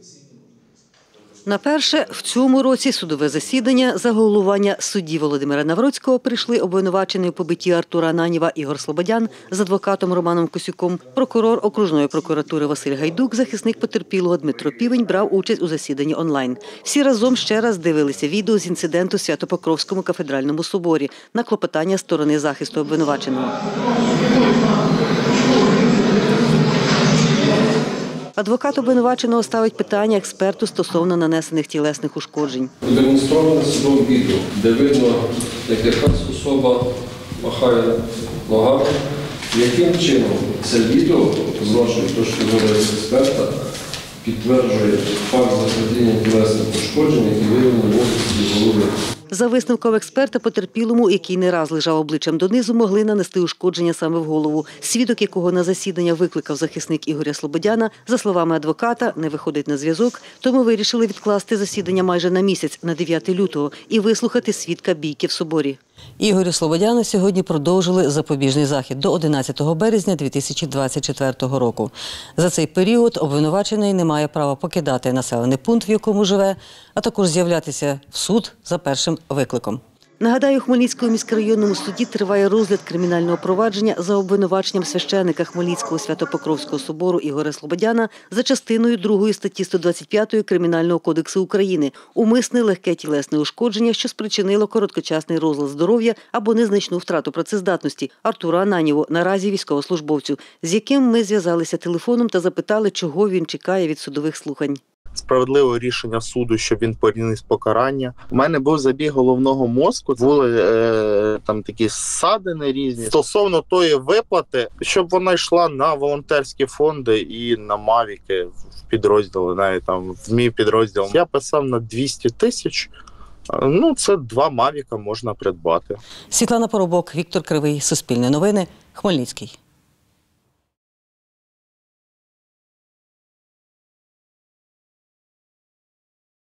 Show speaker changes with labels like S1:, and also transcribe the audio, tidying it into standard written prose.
S1: На перше в цьому році судове засідання за головування судді Володимира Навроцького прийшли обвинувачений у побитті Артура Ананєва Ігор Слободян з адвокатом Романом Косюком, прокурор окружної прокуратури Василь Гайдук, захисник потерпілого Дмитро Півень брав участь у засіданні онлайн. Всі разом ще раз дивилися відео з інциденту в Свято-Покровському кафедральному соборі на клопотання сторони захисту обвинуваченого. Адвокат обвинуваченого ставить питання експерту стосовно нанесених тілесних ушкоджень.
S2: Демонстровано судове відео, де видно, як якась особа махає ногами. Яким чином це відео, з нашої точки зору експерта, підтверджує факт заподіяння тілесних ушкоджень, які виявлені в області голови.
S1: За висновком експерта, потерпілому, який не раз лежав обличчям донизу, могли нанести ушкодження саме в голову. Свідок, якого на засідання викликав захисник Ігоря Слободяна, за словами адвоката, не виходить на зв'язок, тому вирішили відкласти засідання майже на місяць, на 9 лютого, і вислухати свідка бійки в соборі. Ігорю Слободяну сьогодні продовжили запобіжний захід до 11 березня 2024 року. За цей період обвинувачений не має права покидати населений пункт, в якому живе, а також з'являтися в суд за першим викликом. Нагадаю, у Хмельницькому міськрайонному суді триває розгляд кримінального провадження за обвинуваченням священика Хмельницького Свято-Покровського собору Ігоря Слободяна за частиною 2 статті 125 Кримінального кодексу України «Умисне легке тілесне ушкодження, що спричинило короткочасний розлад здоров'я або незначну втрату працездатності» Артуру Ананєву, наразі військовослужбовцю, з яким ми зв'язалися телефоном та запитали, чого він чекає від судових слухань.
S3: Справедливе рішення суду, щоб він поніс покарання. У мене був забіг головного мозку, були там такі ссадини різні. Стосовно тої виплати, щоб вона йшла на волонтерські фонди і на мавіки в підрозділи, навіть там в мій підрозділ. Я писав на 200 тисяч. Ну, це 2 мавіка можна придбати.
S1: Світлана Поробок, Віктор Кривий, Суспільне новини, Хмельницький.